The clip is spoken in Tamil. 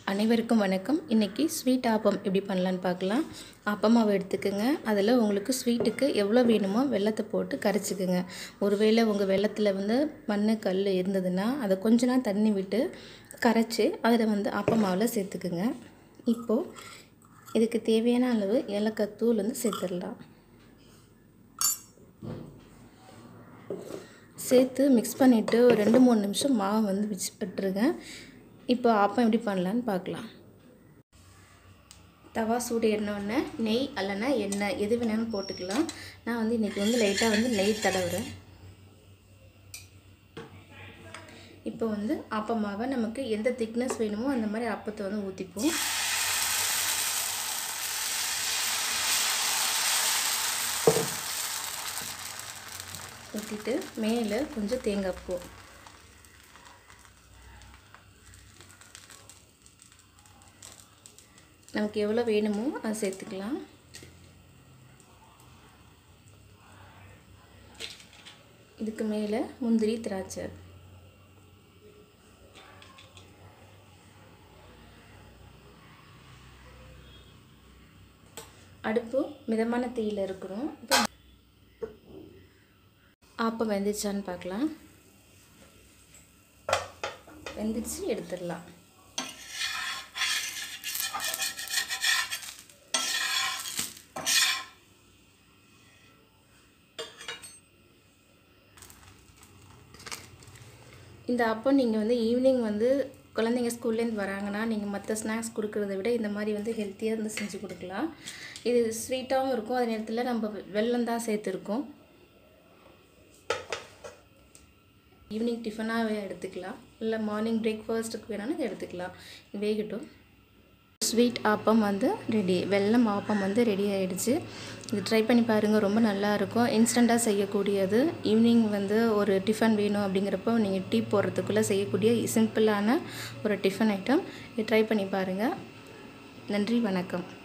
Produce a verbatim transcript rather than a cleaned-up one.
அனைவருக்கும் வணக்கம். இன்றைக்கி ஸ்வீட் ஆப்பம் எப்படி பண்ணலான்னு பார்க்கலாம். ஆப்பமாவை எடுத்துக்கோங்க. அதில் உங்களுக்கு ஸ்வீட்டுக்கு எவ்வளோ வேணுமோ வெல்லத்தை போட்டு கரைச்சிக்குங்க. ஒருவேளை உங்கள் வெல்லத்தில் வந்து மண் கல் இருந்ததுன்னா அதை கொஞ்ச நாள் தண்ணி விட்டு கரைச்சி அதில் வந்து ஆப்பமாவில் சேர்த்துக்குங்க. இப்போது இதுக்கு தேவையான அளவு ஏலக்காய் தூள் வந்து சேர்த்துடலாம். சேர்த்து மிக்ஸ் பண்ணிவிட்டு ஒரு ரெண்டு மூணு நிமிஷம் மாவு வந்து வச்சு விட்டுருங்க. இப்போ ஆப்பம் எப்படி பண்ணலான்னு பார்க்கலாம். தவா சூடு ஏறினோடனே நெய் அல்லனா எண்ணெய் எது வேணாலும் போட்டுக்கலாம். நான் வந்து இன்றைக்கி வந்து லைட்டாக வந்து நெய் தடவுறேன். இப்போ வந்து ஆப்பமாவை நமக்கு எந்த திக்னஸ் வேணுமோ அந்த மாதிரி ஆப்பத்தை வந்து ஊற்றிப்போம். ஊற்றிட்டு மேலே கொஞ்சம் தேங்காய் பூ, நமக்கு எவ்வளோ வேணுமோ அதை சேர்த்துக்கலாம். இதுக்கு மேலே முந்திரி திராட்சை, அடுப்பு மிதமான தீயில் இருக்கணும். ஆப்பம் வெந்துச்சான்னு பார்க்கலாம். வெந்துச்சு எடுத்துடலாம். இந்த அப்பம் நீங்கள் வந்து ஈவினிங் வந்து குழந்தைங்க ஸ்கூல்லேருந்து வராங்கன்னா நீங்கள் மற்ற ஸ்நாக்ஸ் கொடுக்குறத விட இந்த மாதிரி வந்து ஹெல்த்தியாக இருந்து செஞ்சு கொடுக்கலாம். இது ஸ்வீட்டாகவும் இருக்கும், அதே நேரத்தில் நம்ம வெல்லம் தான் சேர்த்துருக்கோம். ஈவினிங் டிஃபனாக எடுத்துக்கலாம், இல்லை மார்னிங் பிரேக்ஃபாஸ்ட்டுக்கு வேணாலும் எடுத்துக்கலாம். வேகட்டும். ஸ்வீட் ஆப்பம் வந்து ரெடி. வெல்லம் ஆப்பம் வந்து ரெடி ஆகிடுச்சு. இது ட்ரை பண்ணி பாருங்கள், ரொம்ப நல்லாயிருக்கும். இன்ஸ்டண்ட்டாக செய்யக்கூடியது. ஈவினிங் வந்து ஒரு டிஃபன் வேணும் அப்படிங்கிறப்போ நீங்கள் டீ போடுறதுக்குள்ளே செய்யக்கூடிய சிம்பிளான ஒரு டிஃபன் ஐட்டம். இது ட்ரை பண்ணி பாருங்கள். நன்றி, வணக்கம்.